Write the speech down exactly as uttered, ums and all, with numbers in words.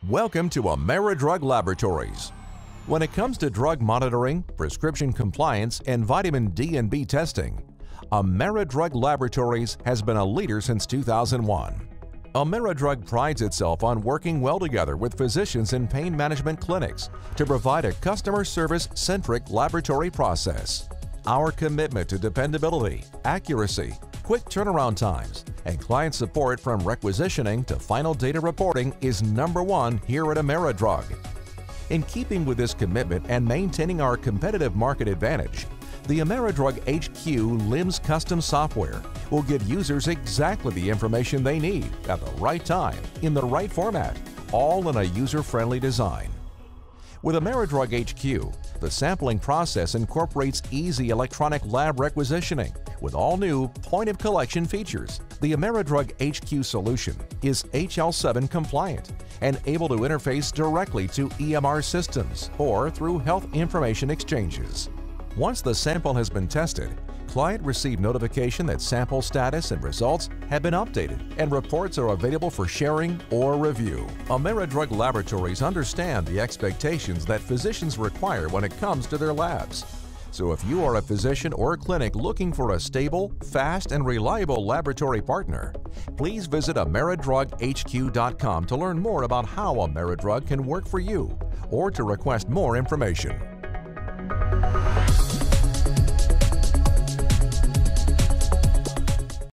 Welcome to Ameridrug Laboratories. When it comes to drug monitoring, prescription compliance, and vitamin D and B testing, Ameridrug Laboratories has been a leader since two thousand one. Ameridrug prides itself on working well together with physicians in pain management clinics to provide a customer service-centric laboratory process. Our commitment to dependability, accuracy, quick turnaround times, and client support from requisitioning to final data reporting is number one here at Ameridrug. In keeping with this commitment and maintaining our competitive market advantage, the Ameridrug H Q LIMS custom software will give users exactly the information they need at the right time, in the right format, all in a user-friendly design. With Ameridrug H Q, the sampling process incorporates easy electronic lab requisitioning with all new point-of-collection features. The Ameridrug H Q solution is H L seven compliant and able to interface directly to E M R systems or through health information exchanges. Once the sample has been tested, client receive notification that sample status and results have been updated and reports are available for sharing or review. Ameridrug Laboratories understand the expectations that physicians require when it comes to their labs. So if you are a physician or clinic looking for a stable, fast, and reliable laboratory partner, please visit Ameridrug H Q dot com to learn more about how Ameridrug can work for you or to request more information.